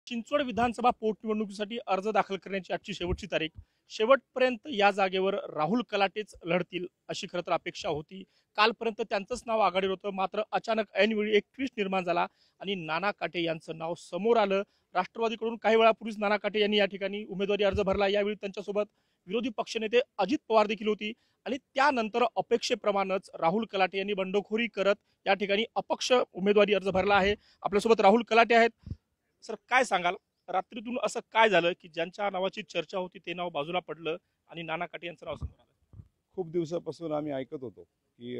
चिंचवड विधानसभा पोटनिवडणुकीसाठी अर्ज दाखल करण्याची आजची शेवटची तारीख. शेवटपर्यंत या जागेवर राहुल कलाटेच लढतील अशी खरं तर अपेक्षा होती. कालपर्यंत त्यांचंच नाव आघाडीवर होतं, मात्र अचानक ऐनवेळी एक ट्विस्ट निर्माण झाला आणि नाना काटे यांचं नाव समोर आलं. राष्ट्रवादीकडून काही वेळापूर्वीच नाना काटे यांनी या ठिकाणी उमेदवारी अर्ज भरला. यावेळी त्यांच्यासोबत विरोधी पक्षनेते अजित पवार देखील होती आणि त्यानंतर अपेक्षेप्रमाणेच राहुल कलाटे यांनी बंडखोरी करत या ठिकाणी अपक्ष उमेदवारी अर्ज भरला आहे. आपल्यासोबत राहुल कलाटे आहेत. सर, काय सांगाल, रात्रीतून असं काय झालं की ज्यांच्या नावाची चर्चा होती ते नाव बाजूला पडलं आणि नाना काटे यांचं नाव समोर आलं? खूप दिवसापासून आम्ही ऐकत होतो की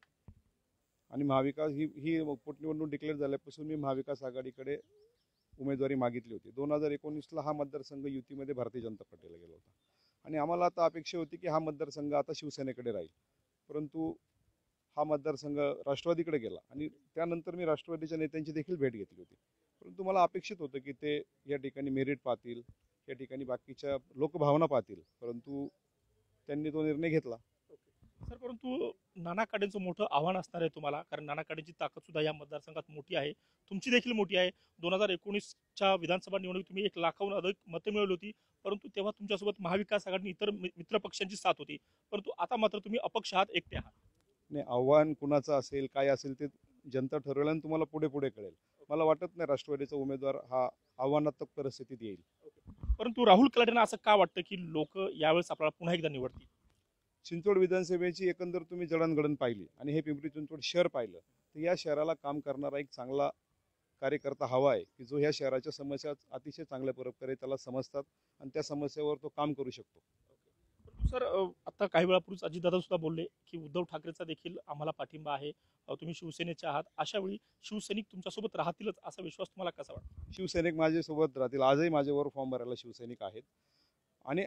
आणि महाविकास ही पोटनिवडणूक डिक्लेअर झाल्यापासून मी महाविकास आघाडीकडे उमेदवारी मागितली होती. 2019ला हा मतदारसंघ युतीमध्ये भारतीय जनता पार्टीला गेला होता आणि आम्हाला आता अपेक्षा होती की हा मतदारसंघ आता शिवसेनेकडे राहील, परंतु हा मतदारसंघ राष्ट्रवादीकडे गेला आणि त्यानंतर मी राष्ट्रवादीच्या नेत्यांची देखील भेट घेतली होती. परंतु मला अपेक्षित होतं की ते या ठिकाणी मेरिट पाहतील, या ठिकाणी बाकीच्या लोकभावना पाहतील, परंतु त्यांनी तो निर्णय घेतला. सर, परंतु नाना काटेंचं मोठं आव्हान असणार आहे तुम्हाला, कारण नाना काटेंची ताकद सुद्धा या मतदारसंघात मोठी आहे, तुमची देखील मोठी आहे. 2019च्या विधानसभा निवडणुकीत तुम्ही 1 लाखाहून अधिक मतं मिळवली होती, परंतु तेव्हा तुमच्यासोबत महाविकास आघाडी इतर मित्र पक्षांची साथ होती, परंतु आता मात्र तुम्ही अपक्ष आहात, एकटे आहात. नाही, आव्हान कुणाचं असेल, काय असेल ते जनता ठरवेल आणि तुम्हाला पुढे पुढे कळेल. मला वाटत नाही राष्ट्रवादीचा उमेदवार हा आव्हानात्मक परिस्थितीत येईल. परंतु राहुल कलाटेंना असं का वाटतं की लोक यावेळेस आपल्याला पुन्हा एकदा निवडतील? चिंचवड विधानसभेची एकंदर तुम्ही जडणघडण पाहिली आणि हे पिंपरी चिंचवड शहर पाहिलं तर या शहराला काम करणारा एक चांगला कार्यकर्ता हवा आहे की जो ह्या शहराच्या समस्या अतिशय चांगल्या प्रकारे त्याला समजतात आणि त्या समस्येवर तो काम करू शकतो. सर, आता काही वेळापूर्वीच अजितदादा सुद्धा बोलले की उद्धव ठाकरेचा देखील आम्हाला पाठिंबा आहे, तुम्ही शिवसेनेचे आहात. अशा वेळी शिवसैनिक तुमच्यासोबत राहतीलच असा विश्वास तुम्हाला कसा वाटतो? शिवसैनिक माझ्यासोबत राहतील. आजही माझ्यावर फॉर्म भरायला शिवसैनिक आहेत आणि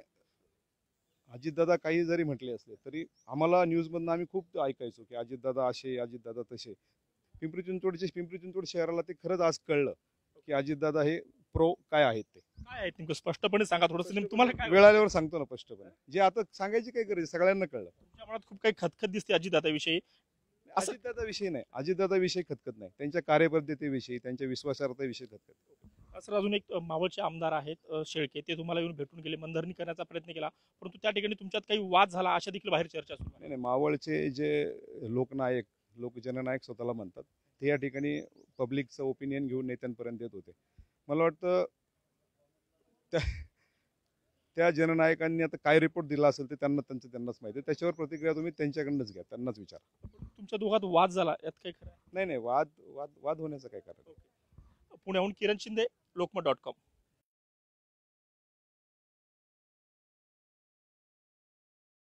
अजितदादा काही जरी म्हटले असले तरी आम्हाला न्यूजमधून आम्ही खूप ऐकायचो की अजितदादा असे, अजितदादा तसे. पिंपरी चिंचवड शहराला ते खरंच आज कळलं की अजितदादा हे प्रो काय आहेत. ते काय आहे नेमकं स्पष्टपणे सांगा थोडंसं, तुम्हाला काय वेळ आल्यावर सांगतो ना स्पष्टपणे. जे आता सांगायची काही गरज, सगळ्यांना कळलं. तुमच्या मनात खूप काही खतखत दिसते अजितदादाविषयी? अजितदादा विषयी नाही, अजितदादा विषयी खतखत नाही, त्यांच्या कार्यपद्धतीविषयी, त्यांच्या विश्वासार्हतेविषयी खतखत. सर, अजून एक मावळचे आमदार आहेत शेळके, ते तुम्हाला येऊन भेटून गेले, मनधरणी करण्याचा प्रयत्न केला, परंतु त्या ठिकाणी तुमच्यात काही वाद झाला अशा देखील बाहेर चर्चा सुरू आहे. नाही, मावळचे जे लोकनायक, लोकजननायक स्वतःला म्हणतात, ते या ठिकाणी पब्लिकचं ओपिनियन घेऊन नेत्यांपर्यंत येत होते. मला वाटतं त्या जननायकांनी आता काय रिपोर्ट दिला असेल ते त्यांनाच माहिती आहे. त्याच्यावर प्रतिक्रिया तुम्ही त्यांच्याकडनंच घ्या, त्यांनाच विचारा. तुमच्या दोघात वाद झाला, यात काही खरं आहे? नाही, वाद होण्याचं काय कारण. पुण्याहून किरण शिंदे, लोकमत.com.